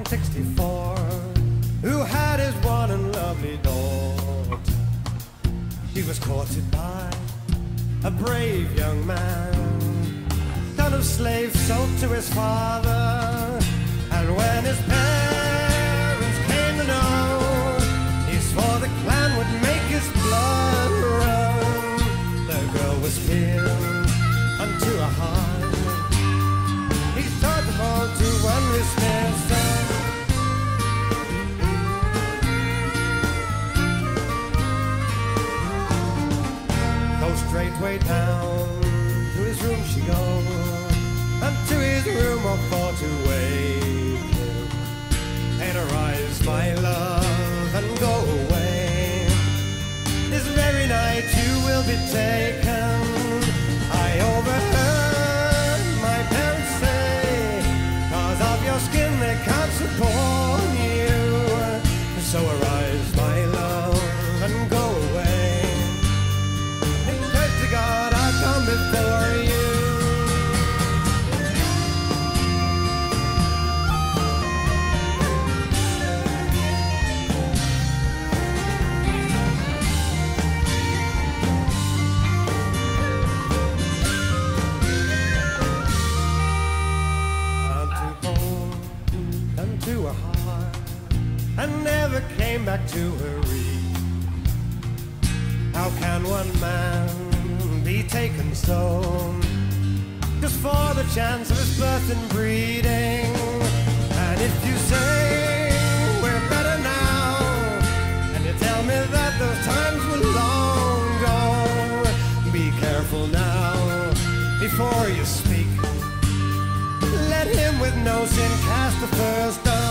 64, who had his one and lovely daughter. She was courted by a brave young man, son of slaves sold to his father. And when his parents came to know, he swore the clan would make his blood run. The girl was pinned unto a heart. He taught them all to understand. Go straightway down to his room she goes, and to his room or for to wake him. And arise, my love, and go away. This very night you will be taken. I overheard my parents say, cause of your skin they can't support you. So arise, my love, and go away. And pray to God I'll come before you. To her heart, and never came back to her reach. How can one man be taken so, just for the chance of his birth and breeding? And if you say we're better now, and you tell me that those times were long gone, be careful now before you speak. Let him with no sin cast the first stone.